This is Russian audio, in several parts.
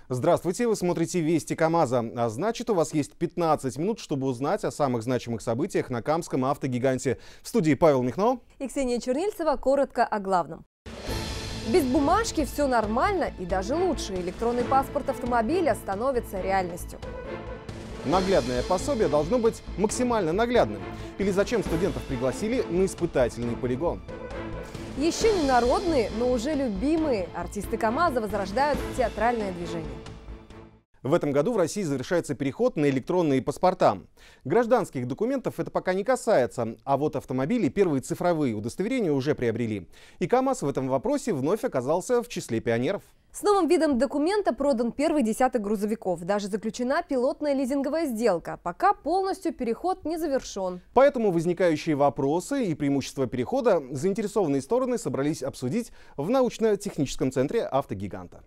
Здравствуйте, вы смотрите «Вести КамАЗа», а значит, у вас есть 15 минут, чтобы узнать о самых значимых событиях на камском автогиганте. В студии Павел Михно и Ксения Чернильцева. Коротко о главном. Без бумажки все нормально и даже лучше. Электронный паспорт автомобиля становится реальностью. Наглядное пособие должно быть максимально наглядным. Или зачем студентов пригласили на испытательный полигон? Еще не народные, но уже любимые. Артисты КамАЗа возрождают театральное движение. В этом году в России завершается переход на электронные паспорта. Гражданских документов это пока не касается, а вот автомобили первые цифровые удостоверения уже приобрели. И КамАЗ в этом вопросе вновь оказался в числе пионеров. С новым видом документа продан первый десяток грузовиков. Даже заключена пилотная лизинговая сделка. Пока полностью переход не завершен. Поэтому возникающие вопросы и преимущества перехода заинтересованные стороны собрались обсудить в научно-техническом центре автогиганта.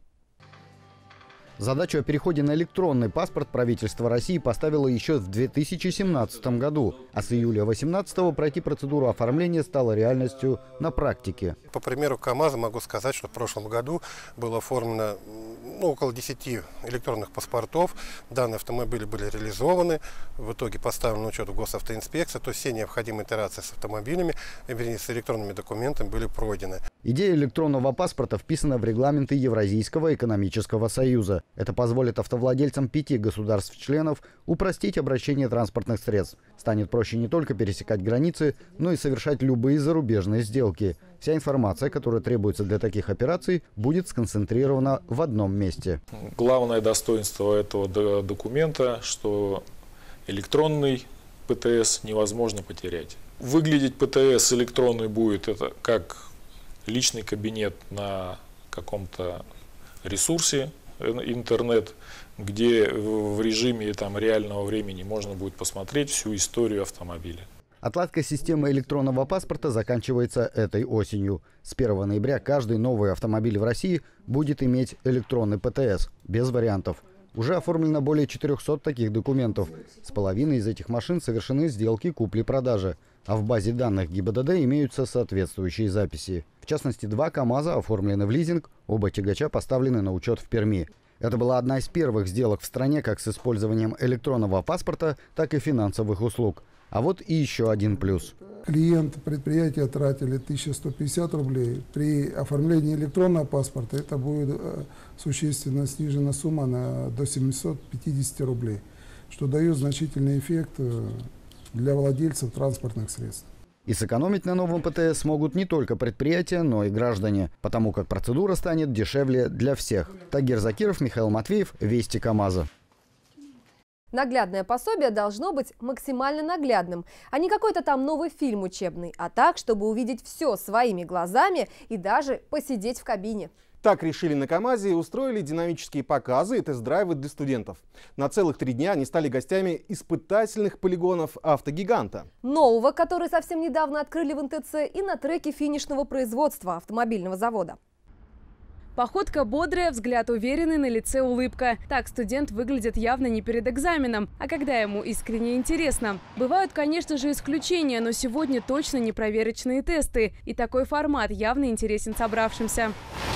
Задачу о переходе на электронный паспорт правительство России поставило еще в 2017 году, а с июля 2018 пройти процедуру оформления стало реальностью на практике. По примеру КамАЗа могу сказать, что в прошлом году было оформлено около 10 электронных паспортов. Данные автомобили были реализованы, в итоге поставлены на учет в госавтоинспекции, то есть все необходимые итерации с автомобилями, вернее, с электронными документами были пройдены. Идея электронного паспорта вписана в регламенты Евразийского экономического союза. Это позволит автовладельцам 5 государств-членов упростить обращение транспортных средств. Станет проще не только пересекать границы, но и совершать любые зарубежные сделки. Вся информация, которая требуется для таких операций, будет сконцентрирована в одном месте. Главное достоинство этого документа, что электронный ПТС невозможно потерять. Выглядеть ПТС электронный будет это как личный кабинет на каком-то ресурсе интернет, где в режиме реального времени можно будет посмотреть всю историю автомобиля. Отладка системы электронного паспорта заканчивается этой осенью. С 1 ноября каждый новый автомобиль в России будет иметь электронный ПТС, без вариантов. Уже оформлено более 400 таких документов. С половиной из этих машин совершены сделки купли-продажи. А в базе данных ГИБДД имеются соответствующие записи. В частности, 2 КамАЗа оформлены в лизинг, оба тягача поставлены на учет в Перми. Это была одна из первых сделок в стране как с использованием электронного паспорта, так и финансовых услуг. А вот и еще один плюс. Клиенты предприятия тратили 1150 рублей. При оформлении электронного паспорта это будет существенно снижена сумма до 750 рублей, что дает значительный эффект для владельцев транспортных средств. И сэкономить на новом ПТС смогут не только предприятия, но и граждане, потому как процедура станет дешевле для всех. Тагир Закиров, Михаил Матвеев, Вести КамАЗа. Наглядное пособие должно быть максимально наглядным, а не какой-то там новый фильм учебный, а так, чтобы увидеть все своими глазами и даже посидеть в кабине. Так решили на КамАЗе и устроили динамические показы и тест-драйвы для студентов. На целых 3 дня они стали гостями испытательных полигонов автогиганта. Нового, который совсем недавно открыли в НТЦ, и на треке финишного производства автомобильного завода. Походка бодрая, взгляд уверенный, на лице улыбка. Так студент выглядит явно не перед экзаменом, а когда ему искренне интересно. Бывают, конечно же, исключения, но сегодня точно не проверочные тесты. И такой формат явно интересен собравшимся.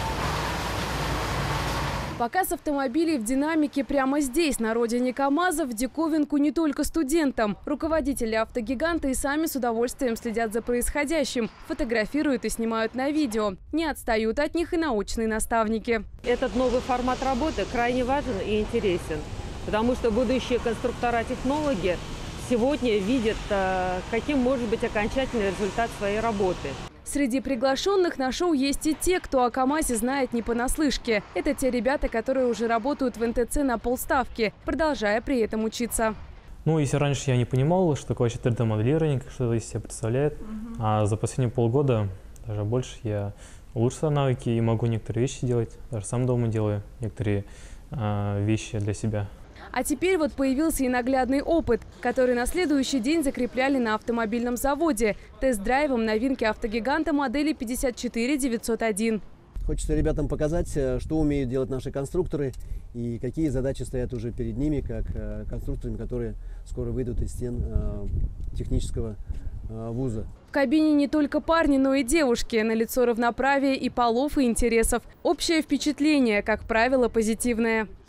Показ автомобилей в динамике прямо здесь, на родине КамАЗа, в диковинку не только студентам. Руководители автогиганта и сами с удовольствием следят за происходящим, фотографируют и снимают на видео. Не отстают от них и научные наставники. Этот новый формат работы крайне важен и интересен, потому что будущие конструктора-технологи сегодня видят, каким может быть окончательный результат своей работы. Среди приглашенных на шоу есть и те, кто о КамАЗе знает не понаслышке. Это те ребята, которые уже работают в НТЦ на полставки, продолжая при этом учиться. Если раньше я не понимал, что такое 3D-моделирование, что это из себя представляет, а за последние полгода, даже больше, я улучшил навыки и могу некоторые вещи делать, даже сам дома делаю некоторые вещи для себя. А теперь вот появился и наглядный опыт, который на следующий день закрепляли на автомобильном заводе тест-драйвом новинки автогиганта модели 54901. Хочется ребятам показать, что умеют делать наши конструкторы и какие задачи стоят уже перед ними, как конструкторами, которые скоро выйдут из стен технического вуза. В кабине не только парни, но и девушки. Налицо равноправие и полов, и интересов. Общее впечатление, как правило, позитивное.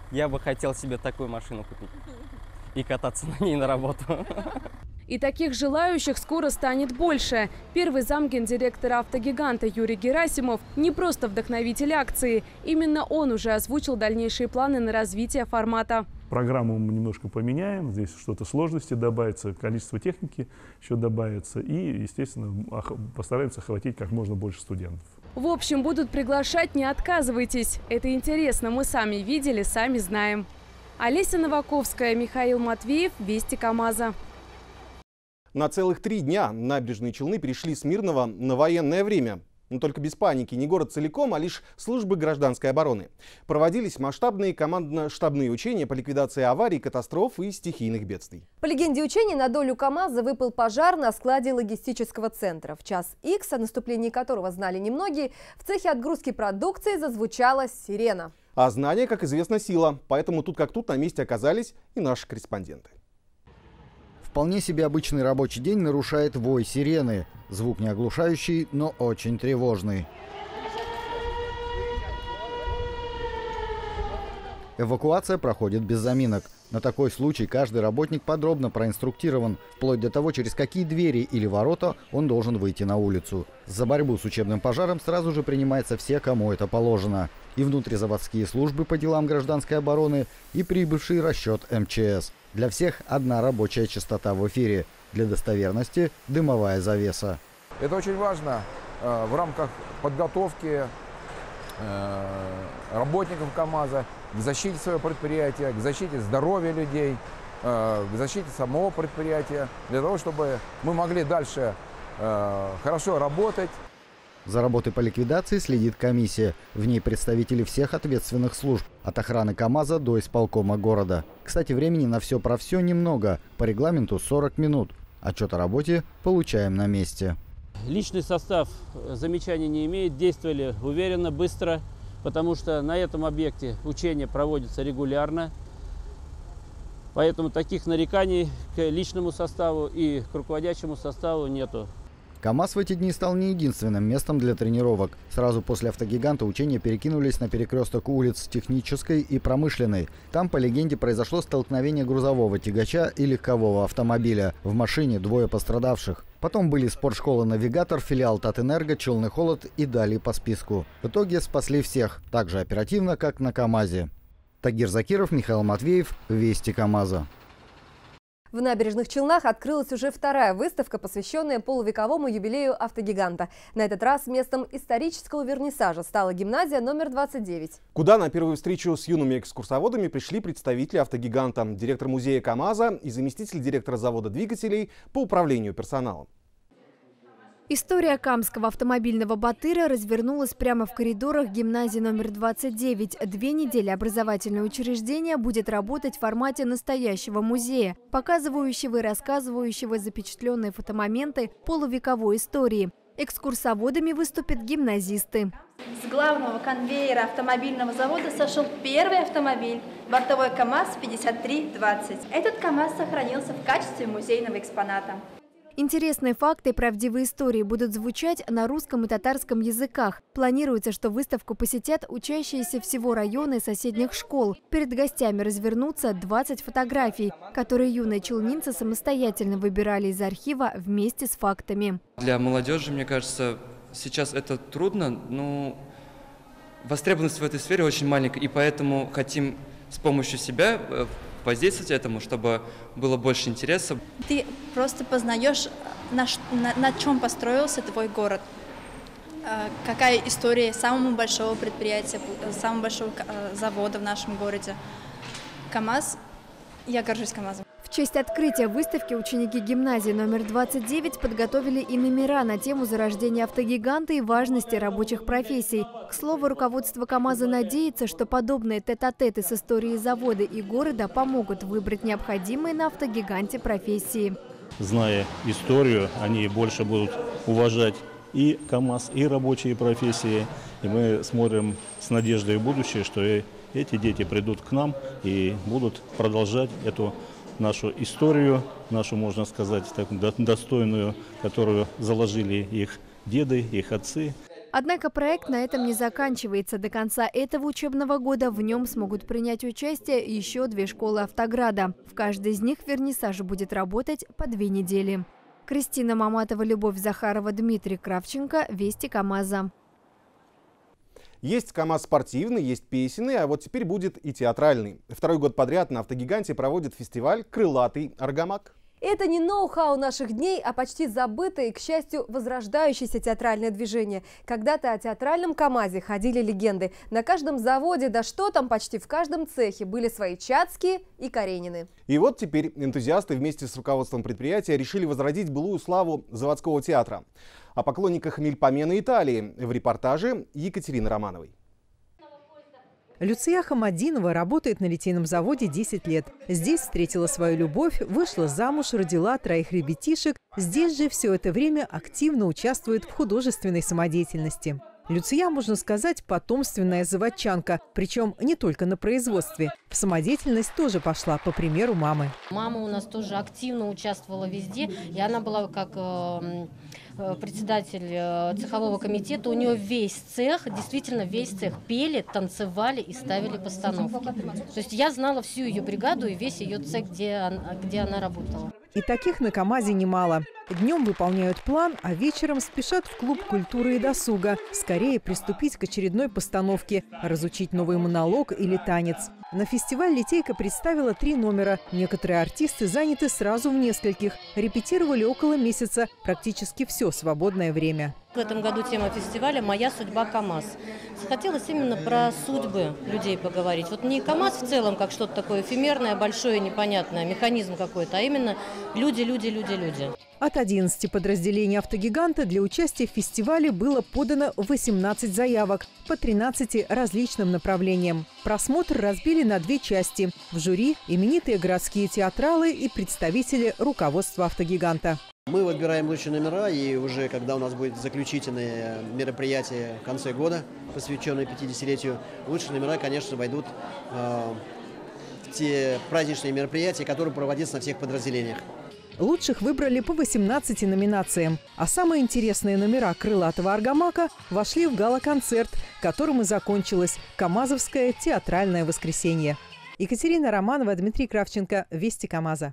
Я бы хотел себе такую машину купить и кататься на ней на работу. И таких желающих скоро станет больше. Первый замгендиректора «Автогиганта» Юрий Герасимов не просто вдохновитель акции. Именно он уже озвучил дальнейшие планы на развитие формата. Программу мы немножко поменяем, здесь что-то сложности добавится, количество техники еще добавится. И, естественно, постараемся охватить как можно больше студентов. В общем, будут приглашать, не отказывайтесь. Это интересно, мы сами видели, сами знаем. Олеся Новаковская, Михаил Матвеев, Вести КамАЗа. На целых 3 дня набережные Челны перешли с мирного на военное время. Но только без паники, не город целиком, а лишь службы гражданской обороны. Проводились масштабные командно-штабные учения по ликвидации аварий, катастроф и стихийных бедствий. По легенде учений на долю КамАЗа выпал пожар на складе логистического центра. В час Х, о наступлении которого знали немногие, в цехе отгрузки продукции зазвучала сирена. А знание, как известно, сила. Поэтому тут как тут на месте оказались и наши корреспонденты. Вполне себе обычный рабочий день нарушает вой сирены. Звук не оглушающий, но очень тревожный. Эвакуация проходит без заминок. На такой случай каждый работник подробно проинструктирован, вплоть до того, через какие двери или ворота он должен выйти на улицу. За борьбу с учебным пожаром сразу же принимаются все, кому это положено. И внутризаводские службы по делам гражданской обороны, и прибывший расчет МЧС. Для всех одна рабочая частота в эфире. Для достоверности дымовая завеса. Это очень важно в рамках подготовки работников КамАЗа к защите своего предприятия, к защите здоровья людей, к защите самого предприятия, для того, чтобы мы могли дальше хорошо работать. За работой по ликвидации следит комиссия. В ней представители всех ответственных служб, от охраны КамАЗа до исполкома города. Кстати, времени на все про все немного. По регламенту 40 минут. Отчет о работе получаем на месте. Личный состав замечаний не имеет. Действовали уверенно, быстро, потому что на этом объекте учения проводятся регулярно. Поэтому таких нареканий к личному составу и к руководящему составу нету. КамАЗ в эти дни стал не единственным местом для тренировок. Сразу после «Автогиганта» учения перекинулись на перекресток улиц Технической и Промышленной. Там, по легенде, произошло столкновение грузового тягача и легкового автомобиля. В машине 2 пострадавших. Потом были спортшкола «Навигатор», филиал «Татэнерго», «Челны Холод» и далее по списку. В итоге спасли всех, так же оперативно, как на КамАЗе. Тагир Закиров, Михаил Матвеев, Вести КамАЗа. В Набережных Челнах открылась уже 2-я выставка, посвященная полувековому юбилею «Автогиганта». На этот раз местом исторического вернисажа стала гимназия номер 29. Куда на первую встречу с юными экскурсоводами пришли представители «Автогиганта», директор музея КамАЗа и заместитель директора завода двигателей по управлению персоналом. История камского автомобильного батыра развернулась прямо в коридорах гимназии номер 29. 2 недели образовательное учреждение будет работать в формате настоящего музея, показывающего и рассказывающего запечатленные фотомоменты полувековой истории. Экскурсоводами выступят гимназисты. С главного конвейера автомобильного завода сошел первый автомобиль – бортовой КамАЗ-5320. Этот КамАЗ сохранился в качестве музейного экспоната. Интересные факты и правдивые истории будут звучать на русском и татарском языках. Планируется, что выставку посетят учащиеся всего района и соседних школ. Перед гостями развернутся 20 фотографий, которые юные челнинцы самостоятельно выбирали из архива вместе с фактами. Для молодежи, мне кажется, сейчас это трудно, но востребованность в этой сфере очень маленькая, и поэтому хотим с помощью себя воздействовать этому, чтобы было больше интереса. Ты просто познаешь, на чем построился твой город, какая история самого большого предприятия, самого большого завода в нашем городе. КамАЗ, я горжусь КамАЗом. В честь открытия выставки ученики гимназии номер 29 подготовили и номера на тему зарождения автогиганта и важности рабочих профессий. К слову, руководство КамАЗа надеется, что подобные тет-а-теты с историей завода и города помогут выбрать необходимые на автогиганте профессии. Зная историю, они больше будут уважать и КамАЗ, и рабочие профессии. И мы смотрим с надеждой в будущее, что эти дети придут к нам и будут продолжать эту нашу историю, нашу, можно сказать, так, достойную, которую заложили их деды, их отцы. Однако проект на этом не заканчивается. До конца этого учебного года в нем смогут принять участие еще 2 школы Автограда. В каждой из них вернисаж будет работать по 2 недели. Кристина Маматова, Любовь Захарова, Дмитрий Кравченко. Вести КамАЗа. Есть КамАЗ спортивный, есть песенный, а вот теперь будет и театральный. 2-й год подряд на Автогиганте проводит фестиваль «Крылатый Аргамак». Это не ноу-хау наших дней, а почти забытое и, к счастью, возрождающееся театральное движение. Когда-то о театральном КамАЗе ходили легенды. На каждом заводе, да что там, почти в каждом цехе были свои Чацкие и Каренины. И вот теперь энтузиасты вместе с руководством предприятия решили возродить былую славу заводского театра. О поклонниках Мельпомены Италии в репортаже Екатерины Романовой. Люция Хамадинова работает на литейном заводе 10 лет. Здесь встретила свою любовь, вышла замуж, родила 3 ребятишек. Здесь же все это время активно участвует в художественной самодеятельности. Люция, можно сказать, потомственная заводчанка, причем не только на производстве. В самодеятельность тоже пошла по примеру мамы. Мама у нас тоже активно участвовала везде, и она была как председатель цехового комитета. У нее весь цех, действительно весь цех, пели, танцевали и ставили постановки. То есть я знала всю ее бригаду и весь ее цех, где она работала. И таких на КамАЗе немало. Днем выполняют план, а вечером спешат в клуб культуры и досуга. Скорее приступить к очередной постановке, разучить новый монолог или танец. На фестиваль «Литейка» представила 3 номера. Некоторые артисты заняты сразу в нескольких. Репетировали около месяца. Практически все свободное время. В этом году тема фестиваля «Моя судьба КамАЗ». Хотелось именно про судьбы людей поговорить. Вот не КамАЗ в целом, как что-то такое эфемерное, большое, непонятное, механизм какой-то, а именно люди, люди, люди, люди. От 11 подразделений «Автогиганта» для участия в фестивале было подано 18 заявок по 13 различным направлениям. Просмотр разбили на 2 части. В жюри именитые городские театралы и представители руководства «Автогиганта». Мы выбираем лучшие номера, и уже когда у нас будет заключительное мероприятие в конце года, посвященное 50-летию, лучшие номера, конечно, войдут в те праздничные мероприятия, которые проводятся на всех подразделениях. Лучших выбрали по 18 номинациям. А самые интересные номера «Крылатого Аргамака» вошли в гала-концерт, которым и закончилось «КамАЗовское театральное воскресенье». Екатерина Романова, Дмитрий Кравченко. Вести КамАЗа.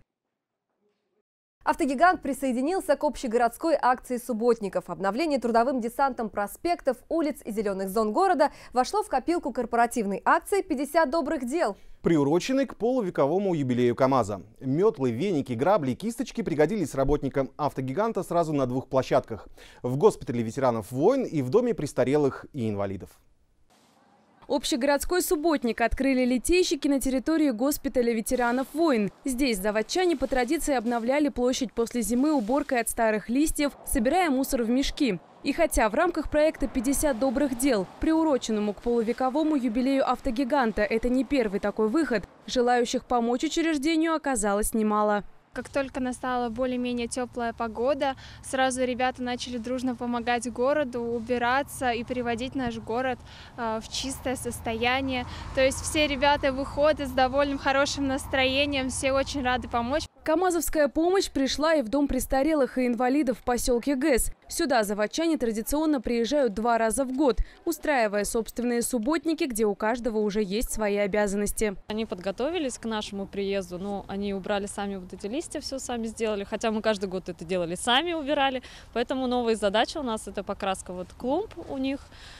Автогигант присоединился к общегородской акции субботников. Обновление трудовым десантом проспектов, улиц и зеленых зон города вошло в копилку корпоративной акции «50 добрых дел», приуроченный к полувековому юбилею КамАЗа. Метлы, веники, грабли и кисточки пригодились работникам «Автогиганта» сразу на 2 площадках – в госпитале ветеранов войн и в доме престарелых и инвалидов. Общегородской субботник открыли литейщики на территории госпиталя ветеранов войн. Здесь заводчане по традиции обновляли площадь после зимы уборкой от старых листьев, собирая мусор в мешки. И хотя в рамках проекта «50 добрых дел», приуроченному к полувековому юбилею «Автогиганта», это не первый такой выход, желающих помочь учреждению оказалось немало. Как только настала более-менее теплая погода, сразу ребята начали дружно помогать городу, убираться и приводить наш город в чистое состояние. То есть все ребята выходят с довольным хорошим настроением, все очень рады помочь. КамАЗовская помощь пришла и в дом престарелых и инвалидов в поселке ГЭС. Сюда заводчане традиционно приезжают 2 раза в год, устраивая собственные субботники, где у каждого уже есть свои обязанности. Они подготовились к нашему приезду, но они убрали сами вот эти листья, все сами сделали, хотя мы каждый год это делали, сами убирали. Поэтому новые задачи у нас — это покраска вот клумб у них,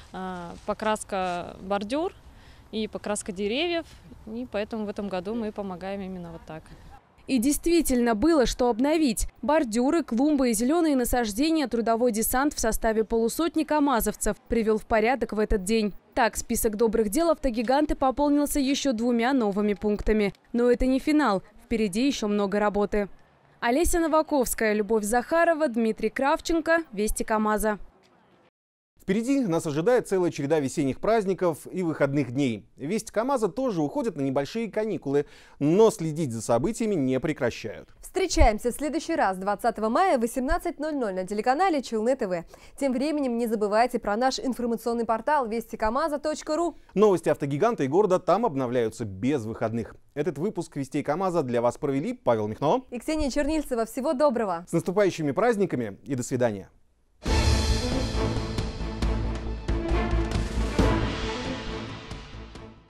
покраска бордюр и покраска деревьев. И поэтому в этом году мы помогаем именно вот так. И действительно было, что обновить. Бордюры, клумбы и зеленые насаждения трудовой десант в составе полусотни камазовцев привел в порядок в этот день. Так, список добрых дел «Автогиганта» пополнился еще 2 новыми пунктами. Но это не финал. Впереди еще много работы. Олеся Новаковская, Любовь Захарова, Дмитрий Кравченко. Вести КамАЗа. Впереди нас ожидает целая череда весенних праздников и выходных дней. Вести КамАЗа тоже уходят на небольшие каникулы, но следить за событиями не прекращают. Встречаемся в следующий раз 20 мая в 18:00 на телеканале Челны ТВ. Тем временем не забывайте про наш информационный портал вестикамаза.ру. Новости «Автогиганта» и города там обновляются без выходных. Этот выпуск «Вестей КамАЗа» для вас провели Павел Михно и Ксения Чернильцева. Всего доброго! С наступающими праздниками и до свидания!